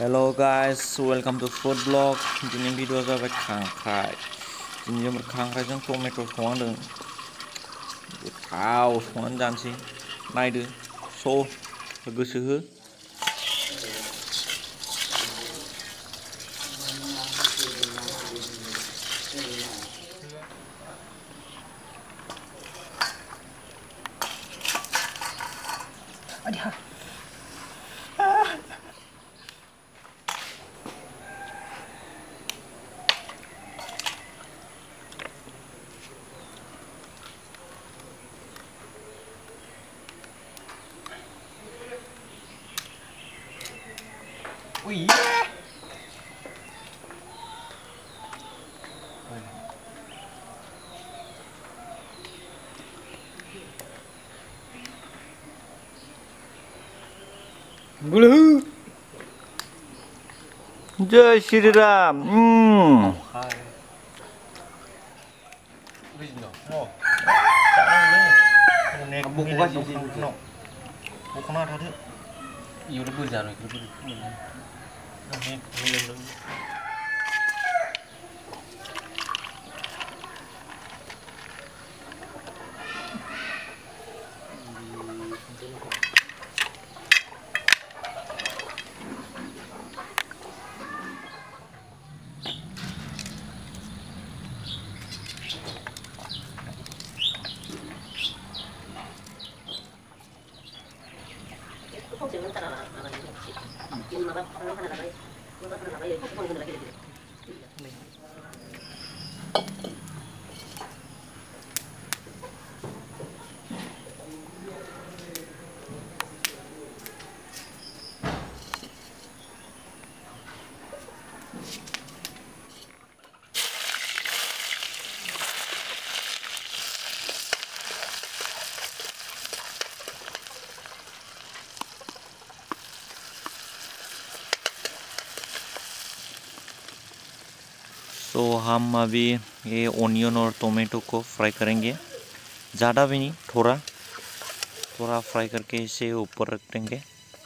Hello guys, welcome to food blog. Ini video जाबाय खांख्राइ. दिनै जों खांख्राइजों टमेट' संदों. गोथाव संनानै जानोसै. नायदो. गोसो हो. Oh iya. Gulu. Jai Shri Ram. तो हम अभी ये ओनियन और टोमेटो को फ्राई करेंगे. ज़्यादा भी नहीं, थोड़ा फ्राई करके इसे ऊपर रख देंगे.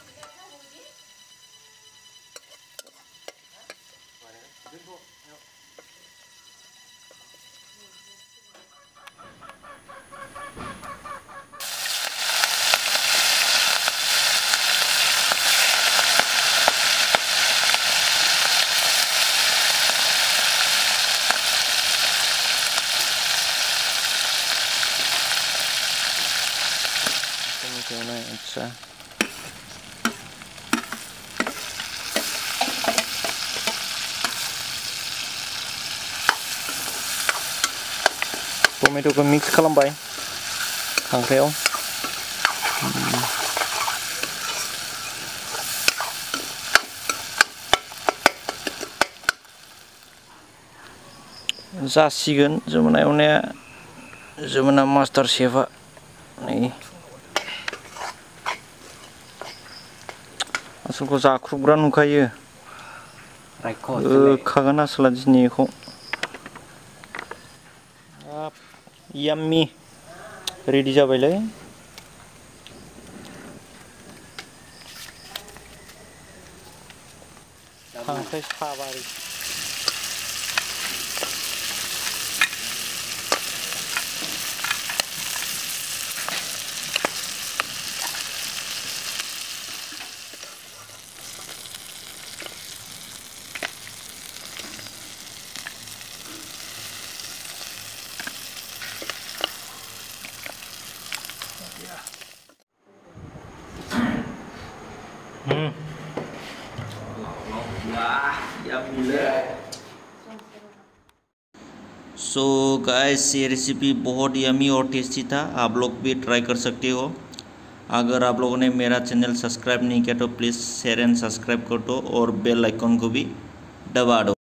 अच्छा टमेटो को मिक्स खालामबाय खांख्राइयाव. जासिगोन जोंना एवनाया. जोंना मास्टार शेफआ नै आसलखौ जाख्रुबग्रा नुखायो. खागोन आसला दिनैखौ. याम्मी रेडि जाबायलै. खांख्राइ साबारि. सो गाइस, ये रेसिपी बहुत यमी और टेस्टी था. आप लोग भी ट्राई कर सकते हो. अगर आप लोगों ने मेरा चैनल सब्सक्राइब नहीं किया तो प्लीज़ शेयर एंड सब्सक्राइब कर दो और बेल आइकन को भी दबा दो.